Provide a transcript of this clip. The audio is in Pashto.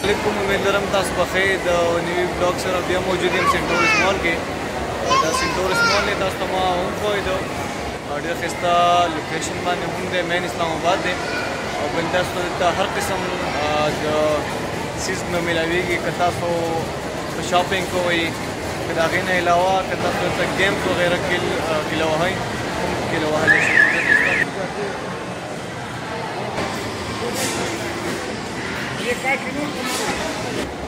علیکم، امید لرم تاسو په خیر د نوي بلاګ سره بیا موجود یم سینټورس مال کې. دا سینټورس مال دی، تاسو ته ما وښوید ډېر ښایسته لوکیشن باندې هم دی، مین اسلام آباد دی او بل تاسو ته دلته هر قسم د څیز نه میلاویږي. که تاسو شاپینګ کوئ، که د هغې نه علاوه که تاسو دلته ګیمز وغیره کیله وهئ هم کیله وهلی شئ. ये क्या किलो